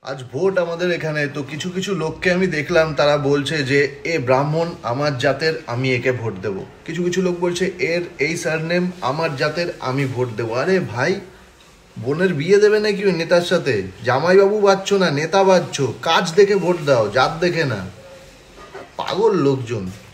আজ ভোট আমাদের এখানে, তো কিছু কিছু লোককে আমি দেখলাম তারা বলছে যে এ ব্রাহ্মণ আমার জাতের, আমি একে ভোট দেব। কিছু কিছু লোক বলছে এর এই সারনেম আমার জাতের, আমি ভোট দেবো। আরে ভাই, বোনের বিয়ে দেবে নাকি ওই নেতার সাথে? জামাইবাবু বাজছো না, নেতা বাজছো, কাজ দেখে ভোট দাও, জাত দেখে না। পাগল লোকজন।